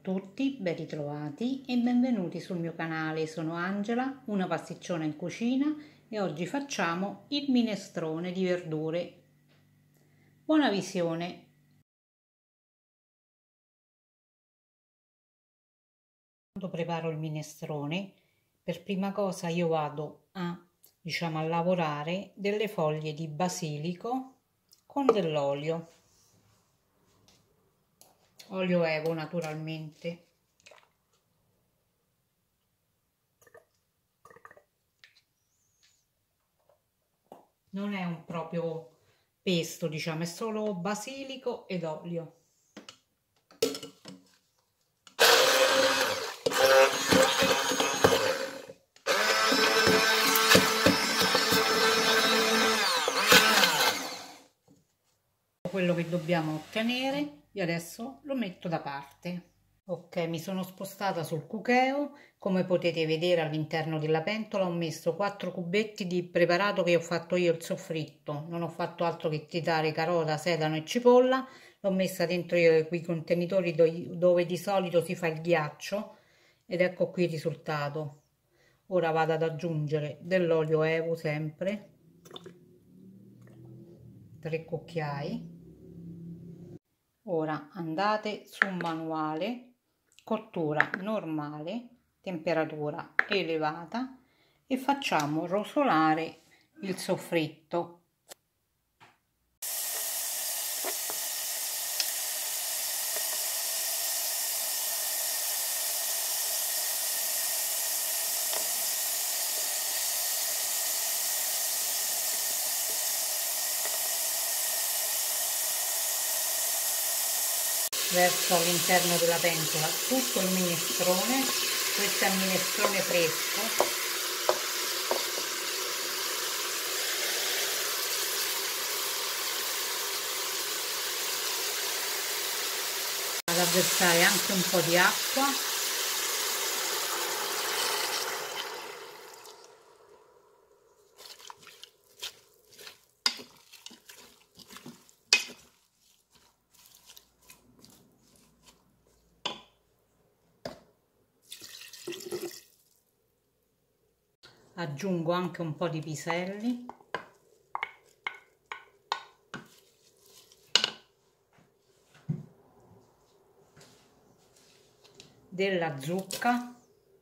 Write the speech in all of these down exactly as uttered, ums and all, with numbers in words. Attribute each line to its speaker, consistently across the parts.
Speaker 1: tutti, ben ritrovati e benvenuti sul mio canale. Sono Angela, una pasticciona in cucina, e oggi facciamo il minestrone di verdure. Buona visione! Quando preparo il minestrone, per prima cosa io vado a, diciamo, a lavorare delle foglie di basilico con dell'olio, olio evo naturalmente. Non è un proprio pesto, diciamo, è solo basilico ed olio. Quello che dobbiamo ottenere, io adesso lo metto da parte. Ok, mi sono spostata sul cucchiaio. Come potete vedere, all'interno della pentola ho messo quattro cubetti di preparato che ho fatto io, il soffritto. Non ho fatto altro che tritare carota, sedano e cipolla. L'ho messa dentro quei contenitori dove di solito si fa il ghiaccio, ed ecco qui il risultato. Ora vado ad aggiungere dell'olio evo, sempre tre cucchiai. Ora andate su manuale, cottura normale, temperatura elevata, e facciamo rosolare il soffritto. Verso all'interno della pentola tutto il minestrone. Questo è il minestrone fresco. Vado a versare anche un po' di acqua. Aggiungo anche un po' di piselli, della zucca.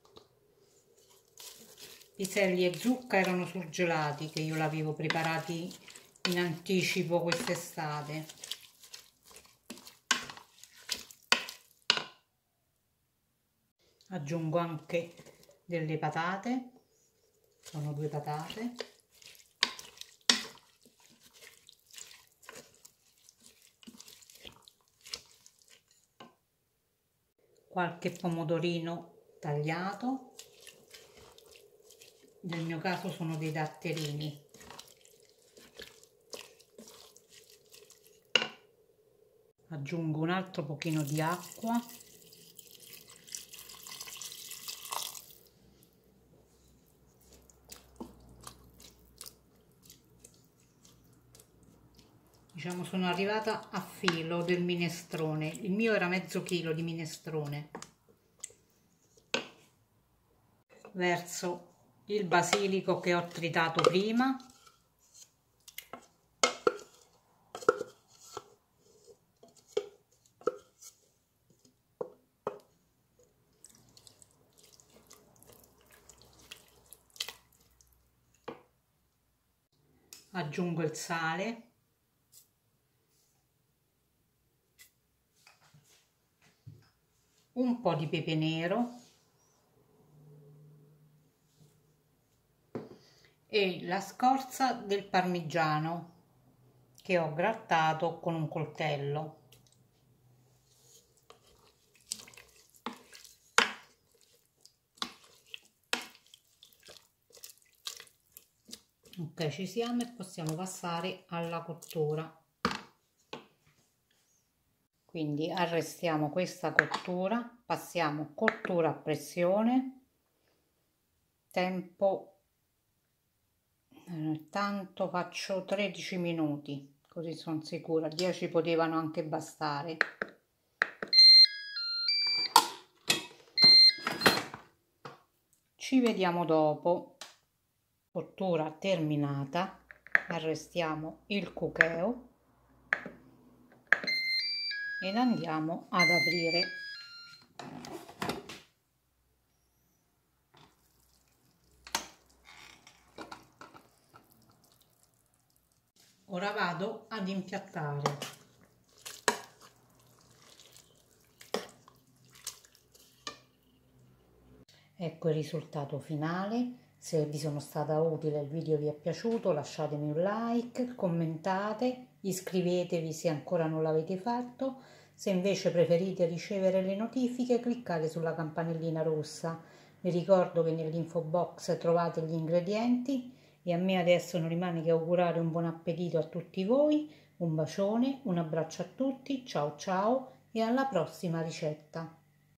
Speaker 1: Piselli e zucca erano surgelati, che io l'avevo preparati in anticipo quest'estate. Aggiungo anche delle patate. Sono due patate, qualche pomodorino tagliato, nel mio caso sono dei datterini, aggiungo un altro pochino di acqua. Diciamo, sono arrivata a filo del minestrone. Il mio era mezzo chilo di minestrone. Verso il basilico che ho tritato prima. Aggiungo il sale. Un po' di pepe nero e la scorza del parmigiano che ho grattato con un coltello. Ok, ci siamo e possiamo passare alla cottura. Quindi arrestiamo questa cottura, passiamo cottura a pressione, tempo, eh, tanto faccio tredici minuti, così sono sicura, dieci potevano anche bastare. Ci vediamo dopo. Cottura terminata. Arrestiamo il cucchiaio ed andiamo ad aprire. Ora vado ad impiattare. Ecco il risultato finale. Se vi sono stata utile, il video vi è piaciuto, lasciatemi un like, commentate, iscrivetevi se ancora non l'avete fatto. Se invece preferite ricevere le notifiche, cliccate sulla campanellina rossa. Vi ricordo che nell'info box trovate gli ingredienti e a me adesso non rimane che augurare un buon appetito a tutti voi. Un bacione, un abbraccio a tutti, ciao ciao e alla prossima ricetta.